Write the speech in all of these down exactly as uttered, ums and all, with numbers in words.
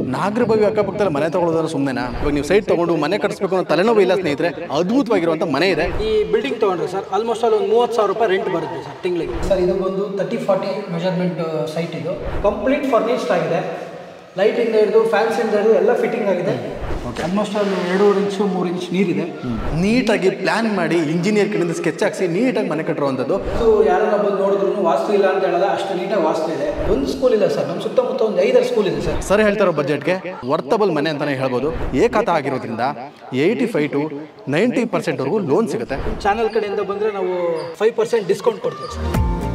ನಾಗರಬಾವಿ ಅಕ್ಕಪಕ್ಕದಲ್ಲಿ ಮನೆ ತಗೊಳ್ಳೋದ್ರೆ ಸುಮ್ಮನೆನಾ? ಇವಾಗ ನೀವು ಸೈಟ್ ತಗೊಂಡು ಮನೆ ಕಟ್ಟಿಸ್ಬೇಕು ಅನ್ನೋ ತಲೆನೋವು ಇಲ್ಲ ಸ್ನೇಹಿತರೆ. ಅದ್ಭುತವಾಗಿರುವಂಥ ಮನೆ ಇದೆ. ಈ ಬಿಲ್ಡಿಂಗ್ ತೊಗೊಂಡ್ರೆ ಸರ್ ಆಲ್ಮೋಸ್ಟ್ ಅಲ್ಲಿ ಒಂದು ಮೂವತ್ತು ಸಾವಿರ ರೂಪಾಯಿ ರೆಂಟ್ ಬರುತ್ತೆ ಸರ್ ತಿಂಗಳಿಗೆ. ಸರ್ ಇದು ಒಂದು ತರ್ಟಿ ಫಾರ್ಟಿ ಮೆಜರ್ಮೆಂಟ್ ಸೈಟ್. ಇದು ಕಂಪ್ಲೀಟ್ ಫರ್ನಿಶ್ಡ್ ಆಗಿದೆ. ಲೈಟಿಂದ ಹಿಡಿದು ಫ್ಯಾನ್ಸಿಂದ ಹಿಡಿದು ಎಲ್ಲ ಫಿಟ್ಟಿಂಗ್ ಆಗಿದೆ. ಆಲ್ಮೋಸ್ಟ್ ಅಲ್ಲಿ ಎರಡೂವರೆ ಇಂಚು ಮೂರು ಇಂಚ್ ನೀರಿದೆ. ನೀಟಾಗಿ ಪ್ಲಾನ್ ಮಾಡಿ ಇಂಜಿನಿಯರ್ ಕಡೆಯಿಂದ ಸ್ಕೆಚ್ ಹಾಕ್ಸಿ ನೀಟಾಗಿ ಮನೆ ಕಟ್ಟಿರುವಂಥದ್ದು. ಅದು ಯಾರನ್ನ ಬಂದು ನೋಡಿದ್ರು ವಾಸ್ತು ಇಲ್ಲ ಅಂತ ಹೇಳಲ್ಲ, ಅಷ್ಟು ನೀಟಾಗಿ ವಾಸ್ತು ಇದೆ. ಒಂದು ಸ್ಕೂಲ್ ಇಲ್ಲ ಸರ್, ನಮ್ಮ ಸುತ್ತಮುತ್ತ ಒಂದು ಐದಾರು ಸ್ಕೂಲ್ ಇದೆ ಸರ್. ಸರ್ ಹೇಳ್ತಾರೋ ಬಜೆಟ್ಗೆ ವರ್ತಬಲ್ ಮನೆ ಅಂತಾನೆ ಹೇಳ್ಬೋದು. ಏಕಾತ ಆಗಿರೋದ್ರಿಂದ ಏಯ್ಟಿ ಫೈವ್ ಟು ನೈಂಟಿ ಪರ್ಸೆಂಟ್ವರೆಗೂ ಲೋನ್ ಸಿಗುತ್ತೆ. ಚಾನಲ್ ಕಡೆಯಿಂದ ಬಂದರೆ ನಾವು ಫೈವ್ ಪರ್ಸೆಂಟ್ ಡಿಸ್ಕೌಂಟ್ ಕೊಡ್ತೀವಿ ಸರ್.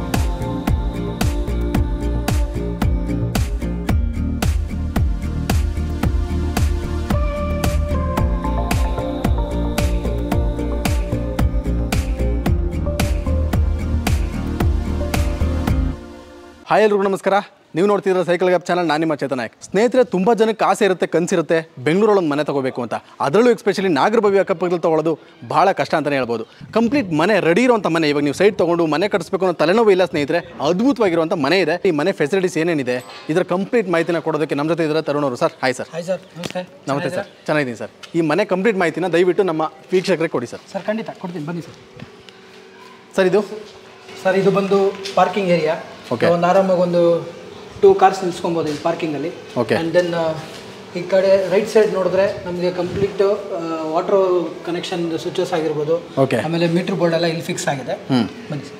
ಹಾಯ್ ಎಲ್ರಿಗೂ ನಮಸ್ಕಾರ. ನೀವು ನೋಡ್ತಿದ್ರೆ ಸೈಕಲ್ ಗ್ಯಾಪ್ ಚಾನಲ್. ನಾನು ನಿಮ್ಮ ಚೇತನ್ ನಾಯಕ್. ಸ್ನೇಹಿತರೆ, ತುಂಬ ಜನಕ್ಕೆ ಆಸೆ ಇರುತ್ತೆ, ಕನಸಿರುತ್ತೆ ಬೆಂಗಳೂರಲ್ಲಿ ಒಂದು ಮನೆ ತಗೋಬೇಕು ಅಂತ. ಅದರಲ್ಲೂ ಎಸ್ಪೆಷಲಿ ನಾಗರಬಾವಿ ಅಕ್ಕಪಕ್ಕದಲ್ಲಿ ತೊಗೊಳ್ಳೋದು ಭಾಳ ಕಷ್ಟ ಅಂತಲೇ ಹೇಳ್ಬೋದು. ಕಂಪ್ಲೀಟ್ ಮನೆ ರೆಡಿ ಇರುವಂಥ ಮನೆ. ಇವಾಗ ನೀವು ಸೈಟ್ ತೊಗೊಂಡು ಮನೆ ಕಟ್ಟಿಸ್ಬೇಕು ಅನ್ನೋ ತಲೆನೋವು ಇಲ್ಲ ಸ್ನೇಹಿತರೆ. ಅದ್ಭುತವಾಗಿರುವಂಥ ಮನೆ ಇದೆ. ಈ ಮನೆ ಫೆಸಿಲಿಟೀಸ್ ಏನೇನಿದೆ ಇದರ ಕಂಪ್ಲೀಟ್ ಮಾಹಿತಿನ ಕೊಡೋದಕ್ಕೆ ನಮ್ಮ ಜೊತೆ ಇದ್ದಾರೆ ತರುಣ್ ಅವರು. Sir hi sir. Hi sir, ನಮಸ್ತೆ. ನಮಸ್ತೆ ಸರ್, ಚೆನ್ನಾಗಿದ್ದೀನಿ ಸರ್. ಈ ಮನೆ ಕಂಪ್ಲೀಟ್ ಮಾಹಿತಿನ ದಯವಿಟ್ಟು ನಮ್ಮ ವೀಕ್ಷಕರಿಗೆ ಕೊಡಿ ಸರ್. ಸರ್ ಖಂಡಿತ ಕೊಡ್ತೀನಿ, ಬನ್ನಿ ಸರ್. ಸರ್ ಇದು ಸರ್ ಇದು ಬಂದು ಪಾರ್ಕಿಂಗ್ ಏರಿಯಾ. ಓಕೆ. ಒಂದು ಆರಾಮಾಗಿ ಒಂದು ಟೂ ಕಾರ್ಸ್ ನಿಲ್ಸ್ಕೊಬೋದು ಈ ಪಾರ್ಕಿಂಗಲ್ಲಿ. ಓಕೆ. ಆ್ಯಂಡ್ ದೆನ್ ಈ ಕಡೆ ರೈಟ್ ಸೈಡ್ ನೋಡಿದ್ರೆ ನಮಗೆ ಕಂಪ್ಲೀಟ್ ವಾಟರ್ ಕನೆಕ್ಷನ್ ಸ್ವಿಚಸ್ ಆಗಿರ್ಬೋದು. ಓಕೆ. ಆಮೇಲೆ ಮೀಟರ್ ಬೋರ್ಡ್ ಎಲ್ಲ ಇಲ್ಲಿ ಫಿಕ್ಸ್ ಆಗಿದೆ. ಬನ್ನಿ ಸರ್.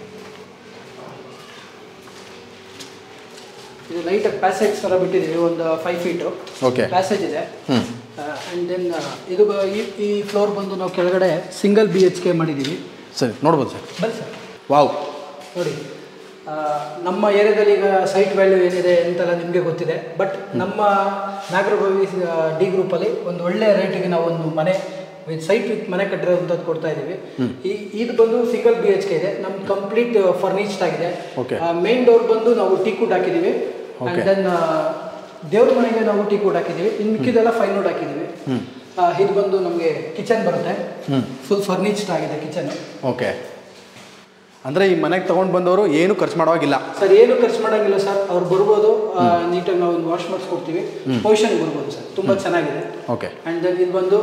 ಇದು ಲೈಟಾಗಿ ಪ್ಯಾಸೇಜ್ ಥರ ಬಿಟ್ಟಿದ್ದೀವಿ, ಒಂದು ಫೈವ್ ಫೀಟು ಓಕೆ ಪ್ಯಾಸೇಜ್ ಇದೆ. ಆ್ಯಂಡ್ ದೆನ್ ಇದು ಬ- ಈ ಈ ಫ್ಲೋರ್ ಬಂದು ನಾವು ಕೆಳಗಡೆ ಸಿಂಗಲ್ ಬಿ ಎಚ್ ಕೆ ಮಾಡಿದ್ದೀವಿ. ಸರಿ, ನೋಡ್ಬೋದು ಸರ್. ಬನ್ನಿ ಸರ್. ವಾವ್. ನೋಡಿ, ನಮ್ಮ ಏರಿಯಾದಲ್ಲಿ ಈಗ ಸೈಟ್ ವ್ಯಾಲ್ಯೂ ಏನಿದೆ ಅಂತೆಲ್ಲ ನಿಮಗೆ ಗೊತ್ತಿದೆ. ಬಟ್ ನಮ್ಮ ನಾಗರಬಾವಿ ಡಿ ಗ್ರೂಪಲ್ಲಿ ಒಂದು ಒಳ್ಳೆಯ ರೇಟಿಗೆ ನಾವು ಒಂದು ಮನೆ ವಿತ್ ಸೈಟ್ ವಿತ್ ಮನೆ ಕಟ್ಟಿರೋಂಥದ್ದು ಕೊಡ್ತಾ ಇದ್ದೀವಿ. ಈ ಇದು ಬಂದು ಸಿಂಗಲ್ ಬಿ ಎಚ್ ಕೆ ಇದೆ. ನಮ್ದು ಕಂಪ್ಲೀಟ್ ಫರ್ನಿಶ್ಡ್ ಆಗಿದೆ. ಮೇನ್ ಡೋರ್ ಬಂದು ನಾವು ಟೀ ಕೂಟ್ ಹಾಕಿದ್ದೀವಿ. ಆ್ಯಂಡ್ ದೆನ್ ದೇವ್ರ ಮನೆಗೆ ನಾವು ಟೀ ಕೂಟ್ ಹಾಕಿದ್ದೀವಿ. ಇನ್ನು ಮಿಕ್ಕಿದೆಲ್ಲ ಫೈನ್ ವುಡ್ ಹಾಕಿದ್ದೀವಿ. ಇದು ಬಂದು ನಮಗೆ ಕಿಚನ್ ಬರುತ್ತೆ. ಫುಲ್ ಫರ್ನಿಶ್ಡ್ ಆಗಿದೆ ಕಿಚನ್. ಓಕೆ. ಅಂದರೆ ಈ ಮನೆಗೆ ತೊಗೊಂಡು ಬಂದವರು ಏನು ಖರ್ಚು ಮಾಡೋವಾಗಿಲ್ಲ ಸರ್. ಏನು ಖರ್ಚು ಮಾಡೋಂಗಿಲ್ಲ ಸರ್. ಅವ್ರು ಬರ್ಬೋದು, ನೀಟಾಗಿ ನಾವು ಒಂದು ವಾಶ್ ಮಾಡಿಸ್ಕೊಡ್ತೀವಿ. ಪೊಸಿಷನ್ಗೆ ಬರ್ಬೋದು ಸರ್, ತುಂಬ ಚೆನ್ನಾಗಿದೆ. ಓಕೆ. ಆ್ಯಂಡ್ ದೆನ್ ಇದು ಬಂದು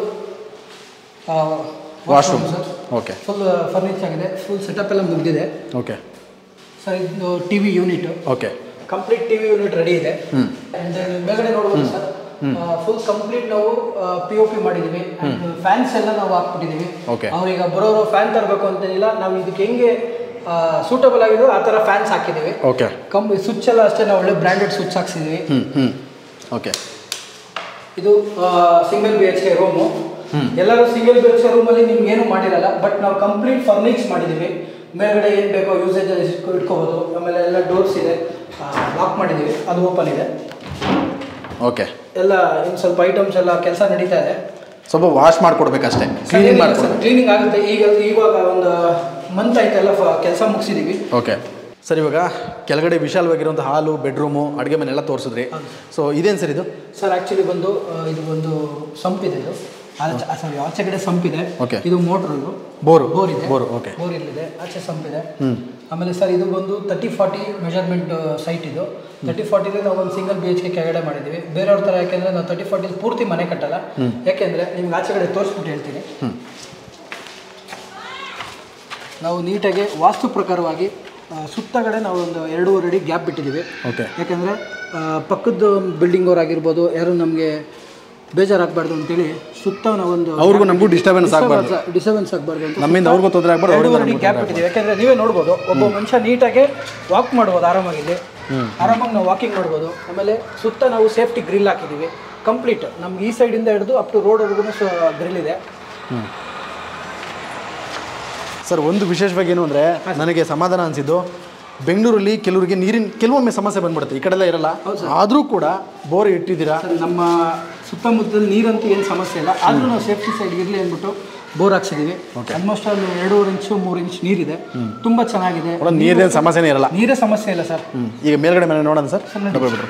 washroom sir. Okay. Full furniture ಆಗಿದೆ. ಫುಲ್ ಸೆಟಪ್ ಎಲ್ಲ ಮುಗಿದಿದೆ. Okay sir. ಇದು T V unit. Okay. Complete T V unit ready ಇದೆ. ಆ್ಯಂಡ್ ದೆನ್ ಮೇಲ್ಗಡೆ ನೋಡ್ಬೋದು ಸರ್, ಫುಲ್ ಕಂಪ್ಲೀಟ್ ನಾವು ಪಿ ಒ ಪಿ ಮಾಡಿದ್ದೀವಿ. ಫ್ಯಾನ್ಸ್ ಎಲ್ಲ ನಾವು ಹಾಕ್ಬಿಟ್ಟಿದ್ದೀವಿ. ಓಕೆ. ಅವ್ರೀಗ ಬರೋರು ಫ್ಯಾನ್ ತರಬೇಕು ಅಂತೇನಿಲ್ಲ, ನಾವು ಇದಕ್ಕೆ ಹೆಂಗೆ ಸೂಟಬಲ್ ಆಗಿರೋ ಆ ಥರ ಫ್ಯಾನ್ಸ್ ಹಾಕಿದ್ದೀವಿ. ಓಕೆ. ಕಮ್ ಸ್ವಿಚ್ ಎಲ್ಲ ಅಷ್ಟೇ ನಾವು ಒಳ್ಳೆ ಬ್ರ್ಯಾಂಡೆಡ್ ಸ್ವಿಚ್ ಹಾಕ್ಸಿದ್ದೀವಿ. ಹ್ಞೂ ಹ್ಞೂ ಓಕೆ. ಇದು single B H K room. ಎಲ್ಲರೂ ಸಿಂಗಲ್ ಬಿ ಎಚ್ ಕೆ ರೂಮಲ್ಲಿ ನಿಮ್ಗೆ ಏನು ಮಾಡಿರಲ್ಲ, ಬಟ್ ನಾವು ಕಂಪ್ಲೀಟ್ ಫರ್ನಿಚ್ ಮಾಡಿದ್ದೀವಿ. ಮೇಲ್ಗಡೆ ಏನು ಬೇಕೋ ಯೂಸೇಜ್ ಇಟ್ಕೋಬೋದು. ಆಮೇಲೆ ಎಲ್ಲ ಡೋರ್ಸ್ ಇದೆ, ಲಾಕ್ ಮಾಡಿದ್ದೀವಿ, ಅದು ಓಪನ್ ಇದೆ. ಓಕೆ. ಎಲ್ಲ ಇನ್ನು ಸ್ವಲ್ಪ ಐಟಮ್ಸ್ ಎಲ್ಲ ಕೆಲಸ ನಡೀತಾ ಇದೆ. ಸ್ವಲ್ಪ ವಾಶ್ ಮಾಡಿಕೊಡ್ಬೇಕಷ್ಟೇ, ಕ್ಲೀನಿಂಗ್ ಮಾಡ್ಕೊಡ್ಬೇಕು. ಕ್ಲೀನಿಂಗ್ ಆಗುತ್ತೆ. ಈಗ ಇವಾಗ ಒಂದು ಮಂತ್ ಆಯ್ತು ಎಲ್ಲ ಕೆಲ್ಸ ಮುಗಿಸಿದ್ದೀವಿ. ಓಕೆ. ಸರ್, ಇವಾಗ ಕೆಳಗಡೆ ವಿಶಾಲವಾಗಿರುವಂಥ ಹಾಲು, ಬೆಡ್ರೂಮು, ಅಡುಗೆ ಮನೆ ಎಲ್ಲ ತೋರಿಸಿದ್ರಿ. ಸೊ ಇದೇನು ಸರ್ ಇದು? ಸರ್ ಆ್ಯಕ್ಚುಲಿ ಬಂದು ಇದು ಒಂದು ಸಂಪ್ ಇದೆ. ಇದು ಸಾರಿ ಆಚೆ ಕಡೆ ಸಂಪ್ ಇದೆ. ಓಕೆ. ಇದು ಮೋಟ್ರು, ಬೋರು ಬೋರ್ ಇದೆ. Bore okay. ಬೋರ್ ಇಲ್ಲಿದೆ, ಆಚೆ ಸಂಪ್ ಇದೆ. ಹ್ಞೂ. ಆಮೇಲೆ ಸರ್ ಇದು ಬಂದು ತರ್ಟಿ ಫಾರ್ಟಿ ಮೆಜರ್ಮೆಂಟ್ ಸೈಟ್. ಇದು ತರ್ಟಿ ಫಾರ್ಟಿಲಿ ನಾವು ಒಂದು ಸಿಂಗಲ್ ಬಿ ಎಚ್ ಕೆ ಕೆಳಗಡೆ ಮಾಡಿದ್ದೀವಿ. ಬೇರೆಯವ್ರ ಥರ ಯಾಕೆಂದರೆ ನಾವು ತರ್ಟಿ ಫಾರ್ಟಿಲಿ ಪೂರ್ತಿ ಮನೆ ಕಟ್ಟಲ್ಲ. ಯಾಕೆಂದರೆ ನಿಮ್ಗೆ ಆಚೆ ಕಡೆ ತೋರಿಸ್ಬಿಟ್ಟು ಹೇಳ್ತೀನಿ. ನಾವು ನೀಟಾಗಿ ವಾಸ್ತು ಪ್ರಕಾರವಾಗಿ ಸುತ್ತಗಡೆ ನಾವು ಒಂದು ಎರಡೂವರೆ ಅಡಿ ಗ್ಯಾಪ್ ಬಿಟ್ಟಿದ್ದೀವಿ. ಓಕೆ. ಯಾಕೆಂದರೆ ಪಕ್ಕದ ಬಿಲ್ಡಿಂಗ್ ಅವ್ರಾಗಿರ್ಬೋದು, ಯಾರು ನಮಗೆ ಬೇಜಾರಾಗಬಾರ್ದು ಅಂತೇಳಿ ಸುತ್ತ ನಾವೊಂದು ಅವ್ರಿಗೂ ನಮಗೂ ಡಿಸ್ಟರ್ಬೆನ್ಸ್ ಆಗಬಾರ್ದು ಡಿಸ್ಟರ್ಬೆನ್ಸ್ ಆಗಬಾರ್ದು ಅಂತ ನಮ್ಮಿಂದ ಅವ್ರಿಗೂ ತೊಂದರೆ ಆಗಬಾರ್ದು. ಎರಡೂವರೆ ಅಡಿ ಗ್ಯಾಪ್ ಬಿಟ್ಟಿದ್ದೀವಿ. ಯಾಕೆಂದರೆ ನೀವೇ ನೋಡ್ಬೋದು, ಒಬ್ಬ ಮನುಷ್ಯ ನೀಟಾಗಿ ವಾಕ್ ಮಾಡ್ಬೋದು ಆರಾಮಾಗಿ. ಇಲ್ಲಿ ಆರಾಮಾಗಿ ನಾವು ವಾಕಿಂಗ್ ಮಾಡ್ಬೋದು. ಆಮೇಲೆ ಸುತ್ತ ನಾವು ಸೇಫ್ಟಿ ಗ್ರಿಲ್ ಹಾಕಿದ್ದೀವಿ. ಕಂಪ್ಲೀಟ್ ನಮ್ಗೆ ಈ ಸೈಡಿಂದ ಹಿಡಿದು ಅಪ್ ಟು ರೋಡ್ವರೆಗೂ ಗ್ರಿಲ್ ಇದೆ. ಸರ್, ಒಂದು ವಿಶೇಷವಾಗಿ ಏನು ಅಂದರೆ ನನಗೆ ಸಮಾಧಾನ ಅನಿಸಿದ್ದು, ಬೆಂಗಳೂರಲ್ಲಿ ಕೆಲವರಿಗೆ ನೀರಿನ ಕೆಲವೊಮ್ಮೆ ಸಮಸ್ಯೆ ಬಂದ್ಬಿಡುತ್ತೆ, ಈ ಕಡೆಲ್ಲ ಇರಲ್ಲ. ಆದರೂ ಕೂಡ ಬೋರ್ ಇಟ್ಟಿದ್ದೀರಾ. ನಮ್ಮ ಸುತ್ತಮುತ್ತದಲ್ಲಿ ನೀರಂತೂ ಏನು ಸಮಸ್ಯೆ ಇಲ್ಲ, ಆದರೂ ನಾವು ಸೇಫ್ಟಿ ಸೈಡ್ ಇರಲಿ ಅಂದ್ಬಿಟ್ಟು ಬೋರ್ ಹಾಕ್ಸಿದ್ದೀವಿ. ಆಲ್ಮೋಸ್ಟ್ ಅಲ್ಲಿ ಎರಡೂವರೆ ಇಂಚು ಮೂರು ಇಂಚ್ ನೀರಿದೆ. ತುಂಬ ಚೆನ್ನಾಗಿದೆ. ನೀರಿನ ಸಮಸ್ಯೆನೇ ಇರಲ್ಲ. ನೀರೇ ಸಮಸ್ಯೆ ಇಲ್ಲ ಸರ್. ಈಗ ಮೇಲ್ಗಡೆ ಮೇಲೆ ನೋಡೋಣ ಸರ್. ಬಿಟ್ರು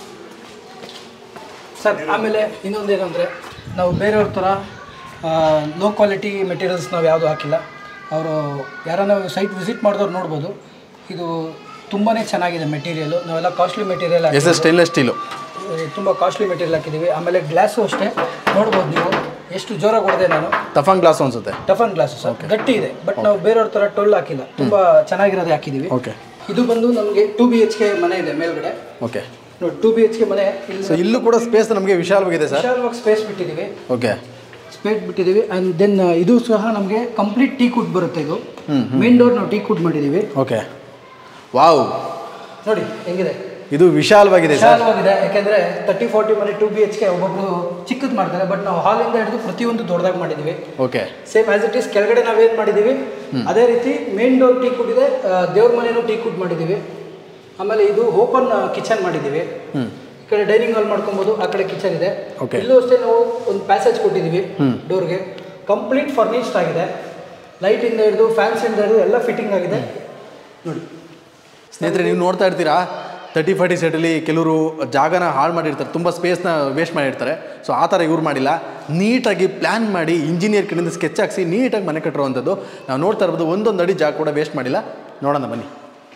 ಸರ್. ಆಮೇಲೆ ಇನ್ನೊಂದೇನೆಂದರೆ, ನಾವು ಬೇರೆಯವ್ರ ಥರ ಲೋ ಕ್ವಾಲಿಟಿ ಮೆಟೀರಿಯಲ್ಸ್ ನಾವು ಯಾವುದೂ ಹಾಕಿಲ್ಲ. ಅವರು ಯಾರನ್ನ ಸೈಟ್ ವಿಸಿಟ್ ಮಾಡಿದವ್ರು ನೋಡ್ಬೋದು. ಇದು ತುಂಬಾ ಚೆನ್ನಾಗಿದೆ ಮೆಟೀರಿಯಲು. ನಾವೆಲ್ಲ ಕಾಸ್ಟ್ಲಿ ಮೆಟೀರಿಯಲ್ ಸ್ಟೇನ್ಲೆಸ್ ಸ್ಟೀಲು ತುಂಬ ಕಾಸ್ಟ್ಲಿ ಮೆಟೀರಿಯಲ್ ಹಾಕಿದ್ದೀವಿ. ಆಮೇಲೆ ಗ್ಲಾಸು ಅಷ್ಟೇ ನೋಡ್ಬೋದು ನೀವು ಎಷ್ಟು ಜೋರಾಗಿ ಹೊಡೆದೆ ನಾನು. ಟಫನ್ ಗ್ಲಾಸ್ ಅನ್ಸುತ್ತೆ. ಟಫನ್ ಗ್ಲಾಸು ಸರ್, ಗಟ್ಟಿ ಇದೆ. ಬಟ್ ನಾವು ಬೇರೆಯವ್ರ ಥರ ಟೊಳ್ಳು ಹಾಕಿಲ್ಲ, ತುಂಬ ಚೆನ್ನಾಗಿರೋದೇ ಹಾಕಿದ್ದೀವಿ. ಓಕೆ. ಇದು ಬಂದು ನಮಗೆ ಟೂ ಬಿ ಎಚ್ ಕೆ ಮನೆ ಇದೆ ಮೇಲ್ಗಡೆ. ಓಕೆ. ನೋಡಿ ಟೂ ಬಿ ಎಚ್ ಕೆ ಮನೆ. ಸೊ ಇಲ್ಲೂ ಕೂಡ ಸ್ಪೇಸ್ ನಮಗೆ ವಿಶಾಲವಾಗಿದೆ ಸರ್. ವಿಶಾಲವಾಗಿ ಸ್ಪೇಸ್ ಬಿಟ್ಟಿದ್ದೀವಿ. ಓಕೆ. ಸ್ಪೇಸ್ ಬಿಟ್ಟಿದ್ದೀವಿ. ಆ್ಯಂಡ್ ದೆನ್ ಇದು ಸಹ ನಮಗೆ ಕಂಪ್ಲೀಟ್ ಟೀ ಕುಡ್ ಬರುತ್ತೆ. ಇದು ಮೇನ್ ಡೋರ್ ನಾವು ಟೀ ಕುಡ್ ಮಾಡಿದ್ದೀವಿ. ಓಕೆ. ವಾವ್, ನೋಡಿ ಹೆಂಗಿದೆ. ಇದು ವಿಶಾಲವಾಗಿದೆ ಸರ್. ವಿಶಾಲವಾಗಿದೆ ಯಾಕೆಂದರೆ ತರ್ಟಿ ಫಾರ್ಟಿ ಮನೆ ಟೂ ಬಿ ಎಚ್ ಕೆ ಒಬ್ಬೊಬ್ರು ಚಿಕ್ಕದು ಮಾಡ್ತಾರೆ. ಬಟ್ ನಾವು ಹಾಲಿಂದ ಹಿಡಿದು ಪ್ರತಿಯೊಂದು ದೊಡ್ಡದಾಗಿ ಮಾಡಿದ್ದೀವಿ. Okay. Same as it is ಕೆಳಗಡೆ ನಾವೇನು ಮಾಡಿದ್ದೀವಿ ಅದೇ ರೀತಿ ಮೇನ್ ಡೋರ್ ಟೀ ಕುಡ್ ಇದೆ. ದೇವ್ರ ಮನೆಯೂ ಟೀ ಕುಡ್ ಮಾಡಿದ್ದೀವಿ. ಆಮೇಲೆ ಇದು ಓಪನ್ ಕಿಚನ್ ಮಾಡಿದ್ದೀವಿ. ಈ ಕಡೆ ಡೈನಿಂಗ್ ಹಾಲ್ ಮಾಡ್ಕೊಬೋದು, ಆ ಕಡೆ ಕಿಚನ್ ಇದೆ. ಇಲ್ಲೂ ಅಷ್ಟೇ ನಾವು ಒಂದು ಪ್ಯಾಸೇಜ್ ಕೊಟ್ಟಿದ್ದೀವಿ ಡೋರ್ಗೆ. ಕಂಪ್ಲೀಟ್ ಫರ್ನಿಶ್ಡ್ ಆಗಿದೆ. ಲೈಟಿಂದ ಹಿಡಿದು ಫ್ಯಾನ್ಸಿಂದ ಹಿಡಿದು ಎಲ್ಲ ಫಿಟ್ಟಿಂಗ್ ಆಗಿದೆ ನೋಡಿ. ಸ್ನೇಹಿತರೆ, ನೀವು ನೋಡ್ತಾ ಇರ್ತೀರಾ ತರ್ಟಿ ಫಾರ್ಟಿ ಸೆಟಲ್ಲಿ ಕೆಲವರು ಜಾಗನ ಹಾಳು ಮಾಡಿರ್ತಾರೆ, ತುಂಬ ಸ್ಪೇಸ್ನ ವೇಸ್ಟ್ ಮಾಡಿರ್ತಾರೆ. ಸೊ ಆ ಥರ ಇವ್ರು ಮಾಡಿಲ್ಲ, ನೀಟಾಗಿ ಪ್ಲ್ಯಾನ್ ಮಾಡಿ ಇಂಜಿನಿಯರ್ ಕಡೆಯಿಂದ ಸ್ಕೆಚ್ ಹಾಕ್ಸಿ ನೀಟಾಗಿ ಮನೆ ಕಟ್ಟಿರುವಂಥದ್ದು ನಾವು ನೋಡ್ತಾ ಇರ್ಬೋದು. ಒಂದೊಂದು ಅಡಿ ಜಾಗ ಕೂಡ ವೇಸ್ಟ್ ಮಾಡಿಲ್ಲ. ನೋಡೋಣ ಬನ್ನಿ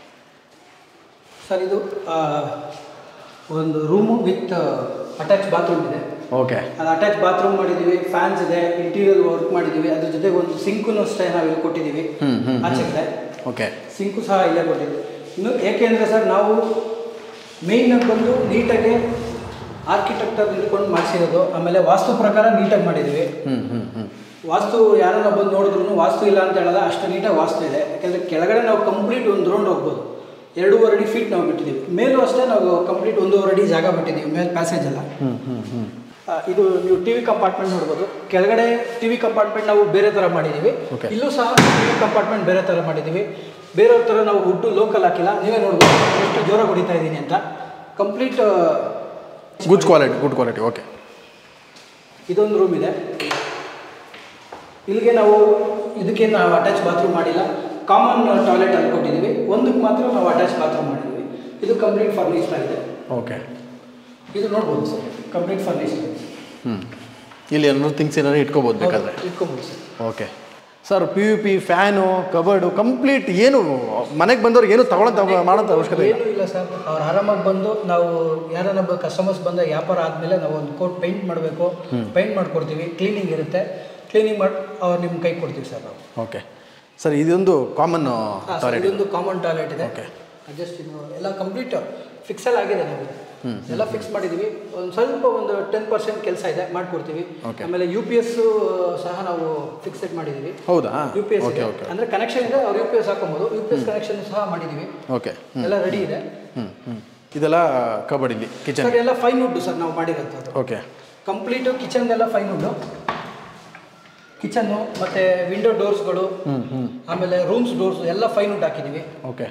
ಸರ್. ಇದು ಒಂದು ರೂಮು ವಿತ್ ಅಟ್ಯಾಚ್ ಬಾತ್ರೂಮ್ ಇದೆ. ಓಕೆ. ಅದು ಅಟ್ಯಾಚ್ ಬಾತ್ರೂಮ್ ಮಾಡಿದ್ದೀವಿ. ಫ್ಯಾನ್ಸ್ ಇದೆ, ಇಂಟೀರಿಯರ್ ವರ್ಕ್ ಮಾಡಿದ್ದೀವಿ. ಅದ್ರ ಜೊತೆಗೆ ಒಂದು ಸಿಂಕು ಅಷ್ಟೇ ನಾವು ಇಲ್ಲಿ ಕೊಟ್ಟಿದ್ದೀವಿ ಆಚೆ ಕಡೆ. ಓಕೆ. ಸಿಂಕು ಸಹ ಇಲ್ಲೇ ಕೊಟ್ಟಿದ್ದೀವಿ. ಇನ್ನು ಏಕೆಂದರೆ ಸರ್ ನಾವು ಮೇಯ್ನಾಗಿ ಬಂದು ನೀಟಾಗಿ ಆರ್ಕಿಟೆಕ್ಟರ್ ನಿಂತ್ಕೊಂಡು ಮಾಡಿಸಿರೋದು. ಆಮೇಲೆ ವಾಸ್ತು ಪ್ರಕಾರ ನೀಟಾಗಿ ಮಾಡಿದ್ದೀವಿ. ವಾಸ್ತು ಯಾರನ್ನ ಬಂದು ನೋಡಿದ್ರು ವಾಸ್ತು ಇಲ್ಲ ಅಂತ ಹೇಳಲ್ಲ, ಅಷ್ಟು ನೀಟಾಗಿ ವಾಸ್ತು ಇದೆ. ಯಾಕೆಂದರೆ ಕೆಳಗಡೆ ನಾವು ಕಂಪ್ಲೀಟ್ ಒಂದು ರೌಂಡ್ ಹೋಗ್ಬೋದು. ಎರಡೂವರೆ ಅಡಿ ಫೀಟ್ ನಾವು ಬಿಟ್ಟಿದ್ದೀವಿ. ಮೇಲೂ ಅಷ್ಟೇ ನಾವು ಕಂಪ್ಲೀಟ್ ಒಂದೂವರೆ ಅಡಿ ಜಾಗ ಬಿಟ್ಟಿದ್ದೀವಿ ಮೇಲೆ ಪ್ಯಾಸೇಜ್ ಎಲ್ಲ. ಇದು ನೀವು ಟಿ ವಿ ಕಂಪಾರ್ಟ್ಮೆಂಟ್ ನೋಡ್ಬೋದು. ಕೆಳಗಡೆ ಟಿ ವಿ ಕಂಪಾರ್ಟ್ಮೆಂಟ್ ನಾವು ಬೇರೆ ಥರ ಮಾಡಿದ್ದೀವಿ. ಇಲ್ಲೂ ಸಹ ಟಿ ವಿ ಕಂಪಾರ್ಟ್ಮೆಂಟ್ ಬೇರೆ ಥರ ಮಾಡಿದ್ದೀವಿ. ಬೇರೆಯವ್ರ ಥರ ನಾವು ವುಡ್ಡು ಲೋಕಲ್ ಹಾಕಿಲ್ಲ. ನೀವೇ ನೋಡ್ಬೋದು ಎಷ್ಟು ಜೋರಾಗಿ ಹೊಡಿತಾ ಇದ್ದೀನಿ ಅಂತ. Complete good quality good quality okay. ಇದೊಂದು ರೂಮ್ ಇದೆ. ಇಲ್ಲಿಗೆ ನಾವು ಇದಕ್ಕೆ ನಾವು ಅಟ್ಯಾಚ್ ಬಾತ್ರೂಮ್ ಮಾಡಿಲ್ಲ, ಕಾಮನ್ ಟಾಯ್ಲೆಟ್ ಅಲ್ಲಿ ಕೊಟ್ಟಿದ್ದೀವಿ. ಒಂದಕ್ಕೆ ಮಾತ್ರ ನಾವು ಅಟ್ಯಾಚ್ ಬಾತ್ರೂಮ್ ಮಾಡಿದ್ದೀವಿ. ಇದು ಕಂಪ್ಲೀಟ್ ಫರ್ನಿಶ್ಡ್ ಆಗಿದೆ. ಓಕೆ. ಇದು ನೋಡ್ಬೋದು ಸರ್, ಕಂಪ್ಲೀಟ್ ಫರ್ನಿಶ್ಡ್ ಇದೆ. ಹ್ಞೂ. ಇಲ್ಲಿ ಏನಾದ್ರು ಥಿಂಗ್ಸ್ ಏನಾದ್ರು ಇಟ್ಕೋಬೋದು ಬೇಕಾದರೆ. ಇಟ್ಕೋಬೋದು sir. Okay sir. P U P, fan, cupboard complete ಏನು ಮನೆಗೆ ಬಂದವ್ರಿಗೆ ಏನು ತಗೊಳ್ಳೋ ಮಾಡೋಂಥ ಅವಶ್ಯಕತೆ ಏನೂ ಇಲ್ಲ ಸರ್. ಅವ್ರು ಆರಾಮಾಗಿ ಬಂದು ನಾವು ಯಾರನ್ನ ಕಸ್ಟಮರ್ಸ್ ಬಂದ ವ್ಯಾಪಾರ ಆದಮೇಲೆ ನಾವು ಒಂದು ಕೋಟ್ ಪೇಂಟ್ ಮಾಡಬೇಕು, ಪೇಂಟ್ ಮಾಡಿಕೊಡ್ತೀವಿ. ಕ್ಲೀನಿಂಗ್ ಇರುತ್ತೆ, ಕ್ಲೀನಿಂಗ್ ಮಾಡಿ ಅವ್ರು ನಿಮ್ಮ ಕೈ ಕೊಡ್ತೀವಿ ಸರ್ ನಾವು. Okay sir. ಇದೊಂದು ಕಾಮನ್ ಟಾಯ್ಲೆಟ್. ಇದೊಂದು ಕಾಮನ್ ಟಾಯ್ಲೆಟ್ ಇದೆ. ಓಕೆ. ಅಡ್ಜಸ್ಟ್ ಇದು ಎಲ್ಲ ಕಂಪ್ಲೀಟ್ ಫಿಕ್ಸಲ್ ಆಗಿದೆ. ನಮಗೆ ಎಲ್ಲ ಫಿಕ್ಸ್ ಮಾಡಿದ್ದೀವಿ. ಒಂದು ಸ್ವಲ್ಪ ಒಂದು ಟೆನ್ ಪರ್ಸೆಂಟ್ ಕೆಲಸ ಇದೆ, ಮಾಡಿಕೊಡ್ತೀವಿ. ಆಮೇಲೆ ಯು ಪಿ ಎಸ್ ಸಹ ನಾವು ಫಿಕ್ಸೆಡ್ ಮಾಡಿದ್ದೀವಿ. ಹೌದಾ? ಯು ಪಿ ಎಸ್ ಅಂದರೆ ಕನೆಕ್ಷನ್ ಇದೆ, ಅವ್ರು ಯು ಪಿ ಎಸ್ ಹಾಕೊಬೋದು. ಯು ಪಿ ಎಸ್ ಕನೆಕ್ಷನ್ ಸಹ ಮಾಡಿದ್ದೀವಿ. ಓಕೆ. ಎಲ್ಲ ರೆಡಿ ಇದೆ. ಹ್ಞೂ ಹ್ಞೂ. ಇದೆಲ್ಲ ಕಬರ್ಡ್ ಇಲ್ಲಿ ಕಿಚನ್ ಎಲ್ಲ ಫೈನ್ ವುಡ್ ಸರ್ ನಾವು ಮಾಡಿರೋಂಥದ್ದು. ಓಕೆ. ಕಂಪ್ಲೀಟು ಕಿಚನ್ದೆಲ್ಲ ಫೈನ್ ವುಡ್ಡು. ಕಿಚನ್ನು ಮತ್ತು ವಿಂಡೋ ಡೋರ್ಸ್ಗಳು, ಆಮೇಲೆ ರೂಮ್ಸ್ ಡೋರ್ಸ್ ಎಲ್ಲ ಫೈನ್ ವುಡ್ ಹಾಕಿದ್ದೀವಿ. Okay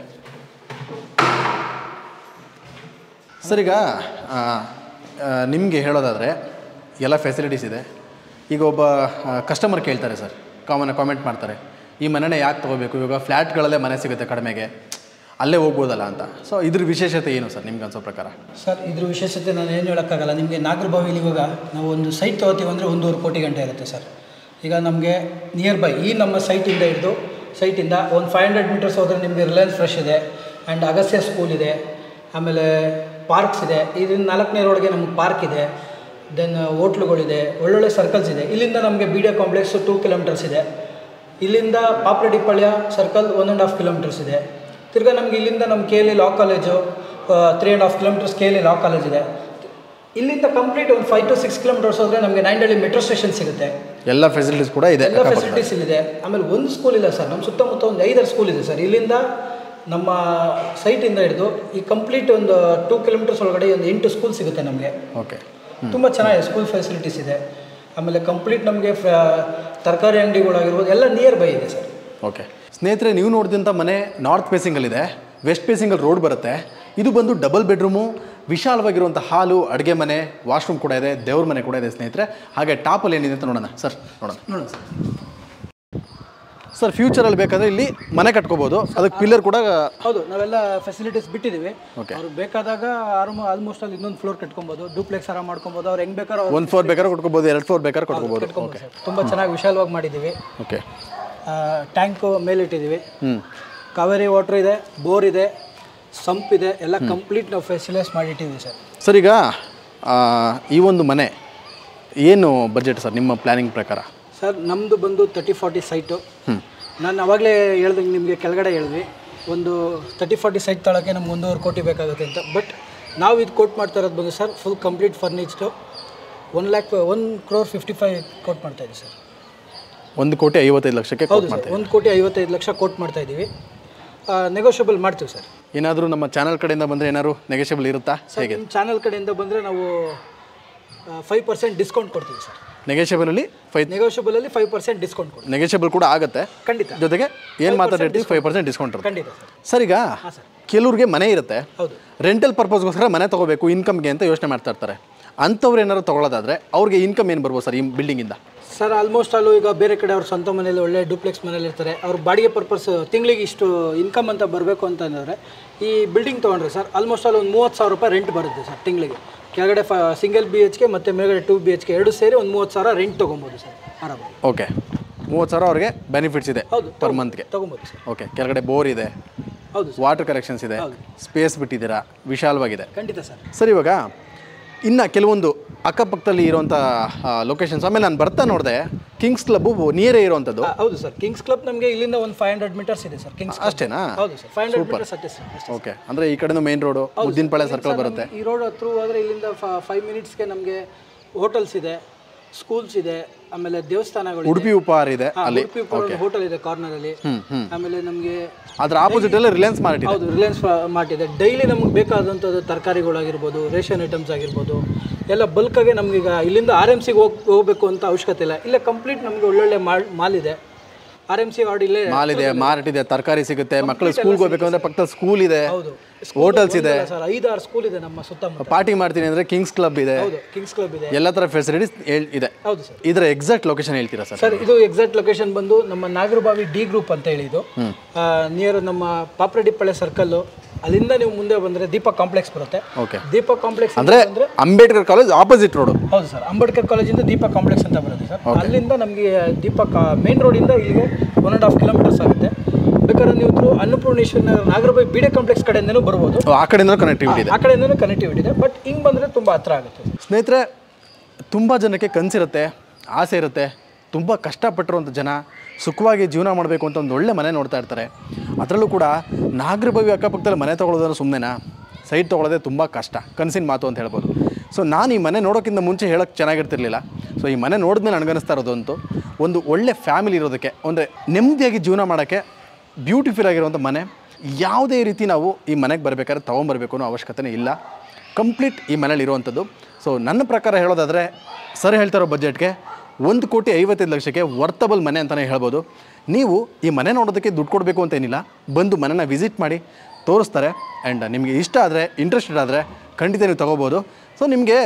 sir. ಈಗ ನಿಮಗೆ ಹೇಳೋದಾದರೆ ಎಲ್ಲ ಫೆಸಿಲಿಟೀಸ್ ಇದೆ. ಈಗ ಒಬ್ಬ ಕಸ್ಟಮರ್ ಕೇಳ್ತಾರೆ ಸರ್, ಕಾಮನ್ ಕಾಮೆಂಟ್ ಮಾಡ್ತಾರೆ, ಈ ಮನೆನೇ ಯಾಕೆ ತೊಗೋಬೇಕು, ಇವಾಗ ಫ್ಲ್ಯಾಟ್ಗಳಲ್ಲೇ ಮನೆ ಸಿಗುತ್ತೆ ಕಡಿಮೆಗೆ, ಅಲ್ಲೇ ಹೋಗ್ಬೋದಲ್ಲ ಅಂತ. ಸೊ ಇದ್ರ ವಿಶೇಷತೆ ಏನು ಸರ್ ನಿಮ್ಗೆ ಅನ್ಸೋ ಪ್ರಕಾರ? ಸರ್ ಇದ್ರ ವಿಶೇಷತೆ ನಾನು ಏನು ಹೇಳೋಕ್ಕಾಗಲ್ಲ. ನಿಮಗೆ ನಾಗರಬಾವಿಲಿ ಇವಾಗ ನಾವು ಒಂದು ಸೈಟ್ ತೊಗೋತೀವಿ ಅಂದರೆ ಒಂದೂವರೆ ಕೋಟಿ ಗಂಟೆ ಇರುತ್ತೆ ಸರ್. ಈಗ ನಮಗೆ ನಿಯರ್ ಬೈ ಈ ನಮ್ಮ ಸೈಟಿಂದ ಹಿಡಿದು ಸೈಟಿಂದ ಒಂದು ಫೈವ್ ಹಂಡ್ರೆಡ್ ಮೀಟರ್ಸ್ ಹೋದರೆ ನಿಮಗೆ ರಿಲಯನ್ಸ್ ಫ್ರೆಶ್ ಇದೆ, ಆ್ಯಂಡ್ ಅಗಸ್ತ್ಯ ಸ್ಕೂಲ್ ಇದೆ, ಆಮೇಲೆ ಪಾರ್ಕ್ಸ್ ಇದೆ. ಇದರಿಂದ ನಾಲ್ಕನೇ ರೋಡ್ಗೆ ನಮಗೆ ಪಾರ್ಕ್ ಇದೆ, ದೆನ್ ಹೋಟ್ಲುಗಳಿದೆ, ಒಳ್ಳೊಳ್ಳೆ ಸರ್ಕಲ್ಸ್ ಇದೆ. ಇಲ್ಲಿಂದ ನಮಗೆ B D A complex two kilometers ಇದೆ. ಇಲ್ಲಿಂದ Papareddipalya circle one and half kilometers ಇದೆ. ತಿರ್ಗಾ ನಮ್ಗೆ ಇಲ್ಲಿಂದ ನಮ್ಮ K L E law college three and half kilometers K L E law college ಇದೆ. ಇಲ್ಲಿಂದ ಕಂಪ್ಲೀಟ್ ಒಂದು ಫೈವ್ ಟು ಸಿಕ್ಸ್ ಕಿಲೋಮೀಟರ್ಸ್ ಹೋದರೆ ನಮಗೆ ನೈಂಡಳ್ಳಿ ಮೆಟ್ರೋ ಸ್ಟೇಷನ್ ಸಿಗುತ್ತೆ. ಎಲ್ಲ ಫೆಸಿಲಿಟೀಸ್ ಕೂಡ ಇದೆ. ಎಲ್ಲ ಫೆಸಿಲಿಟೀಸ್ ಇಲ್ಲಿದೆ. ಆಮೇಲೆ ಒಂದು ಸ್ಕೂಲ್ ಇಲ್ಲ ಸರ್, ನಮ್ಮ ಸುತ್ತಮುತ್ತ ಒಂದು ಐದಾರು ಸ್ಕೂಲ್ ಇದೆ ಸರ್. ಇಲ್ಲಿಂದ ನಮ್ಮ ಸೈಟಿಂದ ಹಿಡಿದು ಈ ಕಂಪ್ಲೀಟ್ ಒಂದು ಟೂ ಕಿಲೋಮೀಟರ್ಸ್ ಒಳಗಡೆ ಒಂದು ಎಂಟು ಸ್ಕೂಲ್ ಸಿಗುತ್ತೆ ನಮಗೆ. ಓಕೆ. ತುಂಬ ಚೆನ್ನಾಗಿದೆ, ಸ್ಕೂಲ್ ಫೆಸಿಲಿಟೀಸ್ ಇದೆ. ಆಮೇಲೆ ಕಂಪ್ಲೀಟ್ ನಮಗೆ ತರಕಾರಿ ಅಂಗಡಿಗಳಾಗಿರ್ಬೋದು ಎಲ್ಲ ನಿಯರ್ ಬೈ ಇದೆ ಸರ್. ಓಕೆ ಸ್ನೇಹಿತರೆ, ನೀವು ನೋಡಿದಂಥ ಮನೆ ನಾರ್ತ್ ಫೇಸಿಂಗಲ್ಲಿದೆ, ವೆಸ್ಟ್ ಫೇಸಿಂಗಲ್ಲಿ ರೋಡ್ ಬರುತ್ತೆ. ಇದು ಬಂದು ಡಬಲ್ ಬೆಡ್ರೂಮು, ವಿಶಾಲವಾಗಿರುವಂಥ ಹಾಲು, ಅಡುಗೆ ಮನೆ, ವಾಶ್ರೂಮ್ ಕೂಡ ಇದೆ, ದೇವ್ರ ಮನೆ ಕೂಡ ಇದೆ ಸ್ನೇಹಿತರೆ. ಹಾಗೆ ಟಾಪಲ್ಲಿ ಏನಿದೆ ಅಂತ ನೋಡೋಣ ಸರ್. ನೋಡೋಣ ನೋಡೋಣ ಸರ್. ಸರ್ ಫ್ಯೂಚರಲ್ಲಿ ಬೇಕಾದರೆ ಇಲ್ಲಿ ಮನೆ ಕಟ್ಕೋಬೋದು, ಅದಕ್ಕೆ ಪಿಲ್ಲರ್ ಕೂಡ ಹೌದು ನಾವೆಲ್ಲ ಫೆಸಿಲಿಟೀಸ್ ಬಿಟ್ಟಿದ್ದೀವಿ. ಓಕೆ. ಅವ್ರು ಬೇಕಾದಾಗ ಆರಾಮ ಆಲ್ಮೋಸ್ಟ್ ಅಲ್ಲಿ ಇನ್ನೊಂದು ಫ್ಲೋರ್ ಕಟ್ಕೊಬೋದು, ಡೂಪ್ಲೆಕ್ಸ್ ಆರಾಮ ಮಾಡ್ಕೊಬೋದು. ಅವ್ರು ಹೆಂಗೆ ಬೇಕಾದ್ರೂ ಒಂದು ಫ್ಲೋರ್ ಬೇಕಾದ್ರೆ ಕೊಟ್ಕೋಬೋದು, ಎರಡು ಫ್ಲೋರ್ ಬೇಕಾದ್ರೆ ಕೊಟ್ಕೋಬೋದು. ಓಕೆ. ತುಂಬ ಚೆನ್ನಾಗಿ ವಿಶಾಲವಾಗಿ ಮಾಡಿದ್ದೀವಿ. ಓಕೆ. ಟ್ಯಾಂಕು ಮೇಲಿಟ್ಟಿದ್ದೀವಿ. ಹ್ಞೂ. ಕಾವೇರಿ ವಾಟ್ರ್ ಇದೆ, ಬೋರ್ ಇದೆ, ಸಂಪ್ ಇದೆ, ಎಲ್ಲ ಕಂಪ್ಲೀಟ್ ನಾವು ಫೆಸಿಲೈಸ್ ಮಾಡಿಟ್ಟಿದ್ದೀವಿ ಸರ್. ಸರ್ ಈಗ ಈ ಒಂದು ಮನೆ ಏನು ಬಜೆಟ್ ಸರ್ ನಿಮ್ಮ ಪ್ಲ್ಯಾನಿಂಗ್ ಪ್ರಕಾರ? ಸರ್ ನಮ್ಮದು ಬಂದು ತರ್ಟಿ ಫಾರ್ಟಿ ಸೈಟು. ನಾನು ಅವಾಗಲೇ ಹೇಳ್ದಂಗೆ ನಿಮಗೆ ಕೆಳಗಡೆ ಹೇಳಿದ್ವಿ, ಒಂದು ತರ್ಟಿ ಫಾರ್ಟಿ ಸೈಟ್ ತೊಳಕ್ಕೆ ನಮ್ಗೆ ಒಂದೂವರೆ ಕೋಟಿ ಬೇಕಾಗುತ್ತೆ ಅಂತ. ಬಟ್ ನಾವು ಇದು ಕೋಟ್ ಮಾಡ್ತಾ ಇರೋದು ಬಂದು sir full complete furnished one lakh one crore fifty five quote ಮಾಡ್ತಾಯಿದ್ದೀವಿ ಸರ್. ಒಂದು ಕೋಟಿ ಐವತ್ತೈದು ಲಕ್ಷಕ್ಕೆ ಹೌದು ಸರ್, ಒಂದು ಕೋಟಿ ಐವತ್ತೈದು ಲಕ್ಷ ಕೋಟ್ ಮಾಡ್ತಾಯಿದ್ದೀವಿ. ನೆಗೋಷಿಯಬಲ್ ಮಾಡ್ತೀವಿ ಸರ್. ಏನಾದರೂ ನಮ್ಮ ಚಾನಲ್ ಕಡೆಯಿಂದ ಬಂದರೆ ಏನಾದ್ರು ನೆಗೋಷಿಯಬಲ್ ಇರುತ್ತಾ? ಸರ್ ನಿಮ್ಮ ಚಾನಲ್ ಕಡೆಯಿಂದ ಬಂದರೆ ನಾವು ಫೈವ್ ಪರ್ಸೆಂಟ್ ಡಿಸ್ಕೌಂಟ್ ಕೊಡ್ತೀವಿ ಸರ್. ನೆಗೋಷಿಯಬಲಲ್ಲಿ ಫೈವ್ ನೆಗೋಷಿಯಬಲಲ್ಲಿ ಫೈವ್ ಪರ್ಸೆಂಟ್ ಡಿಸ್ಕೌಂಟ್ ಕೊಡ್ತೀವಿ. ನೆಗೋಷಿಯಬಲ್ ಕೂಡ ಆಗುತ್ತೆ ಖಂಡಿತ. ಜೊತೆಗೆ ಏನು ಮಾತಾಡಿರ್ತೀವಿ ಫೈವ್ ಪರ್ಸೆಂಟ್ ಡಿಸ್ಕೌಂಟ್ ಇರುತ್ತೆ ಖಂಡಿತ ಸರ್. ಸರ್ ಈಗ ಕೆಲವ್ರಿಗೆ ಮನೆ ಇರುತ್ತೆ, ಹೌದು, ರೆಂಟಲ್ ಪರ್ಪಸ್ಗೋಸ್ಕರ ಮನೆ ತೊಗೋಬೇಕು ಇನ್ಕಮ್ಗೆ ಅಂತ ಯೋಚನೆ ಮಾಡ್ತಾ ಇರ್ತಾರೆ. ಅಂಥವ್ರು ಏನಾದ್ರು ತೊಗೊಳ್ಳೋದಾದರೆ ಅವ್ರಿಗೆ ಇನ್ಕಮ್ ಏನು ಬರ್ಬೋದು ಸರ್ ಈ ಬಿಲ್ಡಿಂಗಿಂದ? ಸರ್ ಆಲ್ಮೋಸ್ಟ್ ಅಲ್ಲೂ ಈಗ ಬೇರೆ ಕಡೆ ಅವ್ರ ಸ್ವಂತ ಮನೇಲಿ ಒಳ್ಳೆ ಡೂಪ್ಲೆಕ್ಸ್ ಮನೇಲಿ ಇರ್ತಾರೆ, ಅವ್ರ ಬಾಡಿಗೆ ಪರ್ಪಸ್ ತಿಂಗಳಿಗೆ ಇಷ್ಟು ಇನ್ಕಮ್ ಅಂತ ಬರಬೇಕು ಅಂತಂದರೆ ಈ ಬಿಲ್ಡಿಂಗ್ ತೊಗೊಂಡ್ರೆ ಸರ್ ಆಲ್ಮೋಸ್ಟ್ ಅಲ್ಲಿ ಒಂದು ಮೂವತ್ತು ಸಾವಿರ ರೂಪಾಯಿ ರೆಂಟ್ ಬರುತ್ತೆ ಸರ್ ತಿಂಗಳಿಗೆ. ಕೆಳಗಡೆ ಫ ಸಿಂಗಲ್ ಬಿ ಎಚ್ ಕೆ ಮತ್ತು ಮೇಲ್ಗಡೆ ಟೂ ಬಿ ಎಚ್ ಕೆ ಎರಡು ಸೇರಿ ಒಂದು ಮೂವತ್ತು ಸಾವಿರ ರೆಂಟ್ ತೊಗೊಬೋದು ಸರ್ ಆರಾಮಾಗಿ. ಓಕೆ, ಮೂವತ್ತು ಸಾವಿರ ಅವ್ರಿಗೆ ಬೆನಿಫಿಟ್ಸ್ ಇದೆ ಹೌದು ಪರ್ ಮಂತ್ಗೆ ತೊಗೊಬೋದು ಸರ್. ಓಕೆ, ಕೆಳಗಡೆ ಬೋರ್ ಇದೆ, ಹೌದು, ವಾಟರ್ ಕನೆಕ್ಷನ್ಸ್ ಇದೆ, ಸ್ಪೇಸ್ ಬಿಟ್ಟಿದ್ದೀರಾ, ವಿಶಾಲವಾಗಿದೆ. ಖಂಡಿತ ಸರ್. ಸರ್ ಇವಾಗ ಇನ್ನು ಕೆಲವೊಂದು ಅಕ್ಕಪಕ್ಕದಲ್ಲಿ ಇರುವಂಥ ಲೊಕೇಶನ್ಸ್, ಆಮೇಲೆ ನಾನು ಬರ್ತಾ ನೋಡಿದೆ ಕಿಂಗ್ಸ್ ಕ್ಲಬ್ಬು ನಿಯರೇ ಇರುವಂಥದ್ದು. ಹೌದು ಸರ್, ಕಿಂಗ್ಸ್ ಕ್ಲಬ್ ನಮಗೆ ಇಲ್ಲಿಂದ ಒಂದು ಫೈವ್ ಹಂಡ್ರೆಡ್ ಮೀಟರ್ಸ್ ಇದೆ ಸರ್. ಕಿಂಗ್ಸ್ ಅಷ್ಟೇನಾ? ಹೌದು ಸರ್, ಫೈವ್ ಹಂಡ್ರೆಡ್ ಮೀಟರ್ಸ್ ಅಷ್ಟೇ ಸರ್. ಓಕೆ, ಅಂದರೆ ಈ ಕಡೆನೂ ಮೇನ್ ರೋಡು ಮುದ್ದಿನಪಾಳ್ಯ ಸರ್ಕಲ್ ಬರುತ್ತೆ. ಈ ರೋಡ್ ಹತ್ರ ಹೋದರೆ ಇಲ್ಲಿಂದ ಫೈವ್ ಮಿನಿಟ್ಸ್ಗೆ ನಮಗೆ ಹೋಟೆಲ್ಸ್ ಇದೆ, ಸ್ಕೂಲ್ಸ್ ಇದೆ, ಆಮೇಲೆ ದೇವಸ್ಥಾನಗಳು, ಉಡುಪಿ ಉಪಹಾರ ಇದೆ, ಅಲ್ಲಿ ಉಡುಪಿ ಉಪಹಾರ ಹೋಟೆಲ್ ಇದೆ ಕಾರ್ನರ್ ಅಲ್ಲಿ. ಆಮೇಲೆ ನಮಗೆ ಅದರ ಆಪೋಸಿಟ್ ಅಲ್ಲಿ ರಿಲಯನ್ಸ್ ಮಾರ್ಟ್ ಇದೆ. ಹೌದು, ರಿಲಯನ್ಸ್ ಮಾರ್ಟ್ ಇದೆ. ಡೈಲಿ ನಮ್ಗೆ ಬೇಕಾದಂಥದ್ದು ತರಕಾರಿಗಳಾಗಿರ್ಬೋದು, ರೇಷನ್ ಐಟಮ್ಸ್ ಆಗಿರ್ಬೋದು, ಎಲ್ಲ ಬಲ್ಕಾಗೆ ನಮ್ಗೀಗ ಇಲ್ಲಿಂದ ಆರ್ ಎಮ್ ಸಿಗೆ ಹೋಗಿ ಹೋಗಬೇಕು ಅಂತ ಅವಶ್ಯಕತೆ ಇಲ್ಲ. ಇಲ್ಲೇ ಕಂಪ್ಲೀಟ್ ನಮಗೆ ಒಳ್ಳೊಳ್ಳೆ ಮಾಲ್ ಮಾಲ್ ಇದೆ. ಆರ್ ಎಮ್ ಸಿ ವಾರ್ಡ್ ಇಲ್ಲೇ ಮಾಲ್ ಇದೆ, ಮಾರ್ಟ್ ಇದೆ, ತರಕಾರಿ ಸಿಗುತ್ತೆ, ಮಕ್ಕಳು ಸ್ಕೂಲ್ಗೆ ಹೋಗಬೇಕು ಅಂದರೆ ಪಕ್ಕದಲ್ಲಿ ಸ್ಕೂಲ್ ಇದೆ, ಹೌದು, ಹೋಟೆಲ್ಸ್ ಇದೆ ಸರ್. ಐದಾರು ಸ್ಕೂಲ್ ಇದೆ ನಮ್ಮ ಸುತ್ತಮುತ್ತ. ಪಾರ್ಟಿ ಮಾಡ್ತೀನಿ ಅಂದರೆ ಕಿಂಗ್ಸ್ ಕ್ಲಬ್ ಇದೆ. ಹೌದು, ಕಿಂಗ್ಸ್ ಕ್ಲಬ್ ಇದೆ, ಎಲ್ಲ ಥರ ಫೆಸಿಲಿಟೀಸ್ ಇದೆ. ಹೌದು ಸರ್. ಇದರ ಎಕ್ಸಾಕ್ಟ್ ಲೊಕೇಶನ್ ಹೇಳ್ತೀರಾ ಸರ್? ಸರ್ ಇದು ಎಕ್ಸಾಕ್ಟ್ ಲೊಕೇಶನ್ ಬಂದು ನಮ್ಮ ನಾಗರಬಾವಿ ಡಿ ಗ್ರೂಪ್ ಅಂತ ಹೇಳಿ ಇದು ನಿಯರ್ ನಮ್ಮ ಪಾಪ್ರೆಡ್ಡಿಪಾಳ್ಯ ಸರ್ಕಲ್ಲು. ಅಲ್ಲಿಂದ ನೀವು ಮುಂದೆ ಬಂದರೆ ದೀಪಕ್ ಕಾಂಪ್ಲೆಕ್ಸ್ ಬರುತ್ತೆ. ಓಕೆ, ದೀಪಕ್ ಕಾಂಪ್ಲೆಕ್ಸ್ ಅಂದರೆ ಅಂಬೇಡ್ಕರ್ ಕಾಲೇಜ್ ಆಪೋಸಿಟ್ ರೋಡು. ಹೌದು ಸರ್, ಅಂಬೇಡ್ಕರ್ ಕಾಲೇಜಿಂದ ದೀಪಕ್ ಕಾಂಪ್ಲೆಕ್ಸ್ ಅಂತ ಬರುತ್ತೆ ಸರ್. ಅಲ್ಲಿಂದ ನಮಗೆ ದೀಪಕ್ ಮೇನ್ ರೋಡಿಂದ ಇಲ್ಲಿಗೆ ಒನ್ ಆ್ಯಂಡ್ ಹಾಫ್ ಕಿಲೋಮೀಟರ್ಸ್ ಆಗುತ್ತೆ. ಬೇಕಾದ್ರೆ ನೀವು Annapurneshwara Nagarabhavi B D complex ಕಡೆಯಿಂದನೂ ಬರ್ಬೋದು, ಆ ಕಡೆಯಿಂದ ಕನೆಕ್ಟಿವಿಟಿ ಇದೆ, ಆ ಕಡೆಯಿಂದನೂ ಕನೆಕ್ಟಿವಿಟಿ ಇದೆ. ಬಟ್ ಹಿಂಗೆ ಬಂದರೆ ತುಂಬ ಹತ್ರ ಆಗುತ್ತೆ. ಸ್ನೇಹಿತರೆ, ತುಂಬ ಜನಕ್ಕೆ ಕನಸಿರುತ್ತೆ, ಆಸೆ ಇರುತ್ತೆ, ತುಂಬ ಕಷ್ಟಪಟ್ಟಿರುವಂಥ ಜನ ಸುಖವಾಗಿ ಜೀವನ ಮಾಡಬೇಕು ಅಂತ ಒಂದು ಒಳ್ಳೆ ಮನೆ ನೋಡ್ತಾ ಇರ್ತಾರೆ. ಅದರಲ್ಲೂ ಕೂಡ ನಾಗರಬಾವಿ ಅಕ್ಕಪಕ್ಕದಲ್ಲಿ ಮನೆ ತೊಗೊಳೋದ್ರೆ ಸುಮ್ಮನೆನಾ? ಸೈಟ್ ತೊಗೊಳೋದೇ ತುಂಬ ಕಷ್ಟ, ಕನಸಿನ ಮಾತು ಅಂತ ಹೇಳ್ಬೋದು. ಸೊ ನಾನು ಈ ಮನೆ ನೋಡೋಕ್ಕಿಂತ ಮುಂಚೆ ಹೇಳೋಕ್ಕೆ ಚೆನ್ನಾಗಿರ್ತಿರ್ಲಿಲ್ಲ. ಸೊ ಈ ಮನೆ ನೋಡಿದ್ಮೇಲೆ ನನಗನ್ನಿಸ್ತಾ ಇರೋದಂತೂ ಒಂದು ಒಳ್ಳೆ ಫ್ಯಾಮಿಲಿ ಇರೋದಕ್ಕೆ, ಅಂದರೆ ನೆಮ್ಮದಿಯಾಗಿ ಜೀವನ ಮಾಡೋಕ್ಕೆ ಬ್ಯೂಟಿಫುಲ್ ಆಗಿರುವಂಥ ಮನೆ. ಯಾವುದೇ ರೀತಿ ನಾವು ಈ ಮನೆಗೆ ಬರಬೇಕಾದ್ರೆ ತೊಗೊಂಬರ್ಬೇಕು ಅನ್ನೋ ಅವಶ್ಯಕತೆ ಇಲ್ಲ. ಕಂಪ್ಲೀಟ್ ಈ ಮನೇಲಿ ಇರುವಂಥದ್ದು. ಸೊ ನನ್ನ ಪ್ರಕಾರ ಹೇಳೋದಾದರೆ ಸರ್ ಹೇಳ್ತಾ ಇರೋ ಬಜೆಟ್ಗೆ ಒಂದು ಕೋಟಿ ಐವತ್ತೈದು ಲಕ್ಷಕ್ಕೆ ವರ್ತಬಲ್ ಮನೆ ಅಂತಲೇ ಹೇಳ್ಬೋದು. ನೀವು ಈ ಮನೆ ನೋಡೋದಕ್ಕೆ ದುಡ್ಡು ಕೊಡಬೇಕು ಅಂತೇನಿಲ್ಲ, ಬಂದು ಮನೆನ ವಿಸಿಟ್ ಮಾಡಿ ತೋರಿಸ್ತಾರೆ. ಆ್ಯಂಡ್ ನಿಮಗೆ ಇಷ್ಟ ಆದರೆ, ಇಂಟ್ರೆಸ್ಟೆಡ್ ಆದರೆ ಖಂಡಿತ ನೀವು ತೊಗೋಬೋದು. ಸೊ ನಿಮಗೆ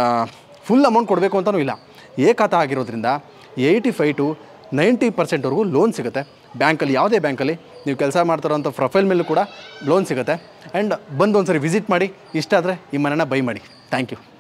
ಫುಲ್ ಅಮೌಂಟ್ ಕೊಡಬೇಕು ಅಂತಲೂ ಇಲ್ಲ. ಏಕಾತ ಆಗಿರೋದ್ರಿಂದ ಏಯ್ಟಿ ಫೈವ್ ಟು ನೈಂಟಿ ಪರ್ಸೆಂಟ್ವರೆಗೂ ಲೋನ್ ಸಿಗುತ್ತೆ ಬ್ಯಾಂಕಲ್ಲಿ. ಯಾವುದೇ ಬ್ಯಾಂಕಲ್ಲಿ ನೀವು ಕೆಲಸ ಮಾಡ್ತಾರೋಂಥ ಪ್ರೊಫೈಲ್ ಮೇಲೂ ಕೂಡ ಲೋನ್ ಸಿಗುತ್ತೆ. ಆ್ಯಂಡ್ ಬಂದು ಒಂದು ಸರಿ ವಿಸಿಟ್ ಮಾಡಿ, ಇಷ್ಟ ಆದರೆ ಈ ಮನೆನ ಬೈ ಮಾಡಿ. Thank you.